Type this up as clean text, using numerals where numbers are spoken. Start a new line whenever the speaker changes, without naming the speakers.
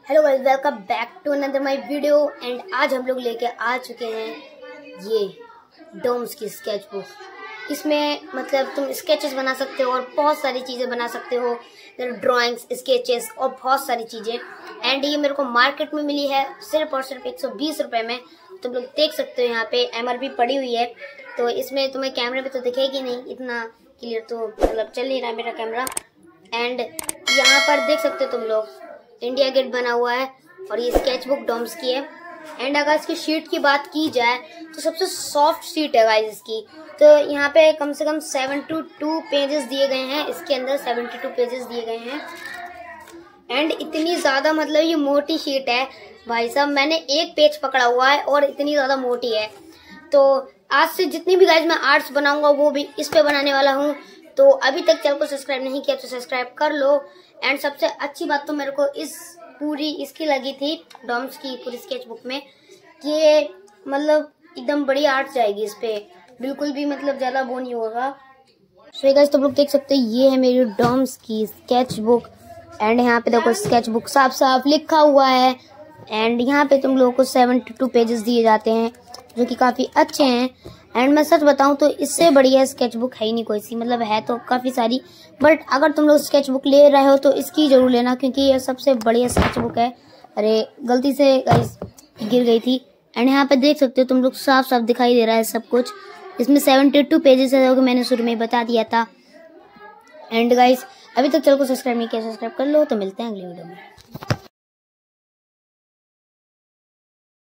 Hello guys, welcome back to another my video. And आज हम लोग लेके आ चुके हैं ये डोम्स की स्केच बुक। इसमें मतलब तुम स्केचेस बना सकते हो और बहुत सारी चीज़ें बना सकते हो, ड्राइंग्स, स्केचेस और बहुत सारी चीज़ें। एंड ये मेरे को मार्केट में मिली है सिर्फ और सिर्फ 120 रुपये में। तुम लोग देख सकते हो यहाँ पे MRP पड़ी हुई है। तो इसमें तुम्हें कैमरे पे तो दिखेगी नहीं, इतना क्लियर तो मतलब चल नहीं रहा मेरा कैमरा। एंड यहाँ पर देख सकते हो तुम लोग इंडिया गेट बना हुआ है और ये स्केच बुक डोम्स की है। एंड अगर इसकी शीट की बात की जाए तो सबसे सॉफ्ट शीट है गाइस इसकी। तो यहाँ पे कम से कम 72 पेजेस दिए गए हैं, इसके अंदर 72 पेजेस दिए गए हैं। एंड इतनी ज़्यादा मतलब ये मोटी शीट है भाई साहब, मैंने एक पेज पकड़ा हुआ है और इतनी ज़्यादा मोटी है। तो आज से जितनी भी गाइस मैं आर्ट्स बनाऊंगा वो भी इस पे बनाने वाला हूँ। तो अभी तक चैनल को सब्सक्राइब नहीं किया तो सब्सक्राइब कर लो। एंड सबसे अच्छी बात तो मेरे को इसकी लगी थी डोम्स की पूरी स्केच बुक में कि ये मतलब एकदम बड़ी आर्ट जाएगी इस पे, बिल्कुल भी मतलब ज़्यादा वो नहीं होगा। सो गाइस तुम लोग देख सकते हो ये है मेरी डोम्स की स्केच बुक। एंड यहाँ पे देखो स्केच बुक साफ साफ लिखा हुआ है। एंड यहाँ पे तुम लोगों को 72 पेजेस दिए जाते हैं जो कि काफ़ी अच्छे हैं। एंड मैं सच बताऊं तो इससे बढ़िया स्केच बुक है ही नहीं कोई सी, मतलब है तो काफ़ी सारी, बट अगर तुम लोग स्केच बुक ले रहे हो तो इसकी जरूर लेना क्योंकि ये सबसे बढ़िया स्केच बुक है। अरे गलती से गाइस गिर गई थी। एंड यहाँ पे देख सकते हो तुम लोग साफ साफ दिखाई दे रहा है सब कुछ। इसमें 72 पेजेस है जो कि मैंने शुरू में बता दिया था। एंड गाइस अभी तक चैनल को सब्सक्राइब नहीं किया, सब्सक्राइब कर लो। तो मिलते हैं अगली वीडियो में।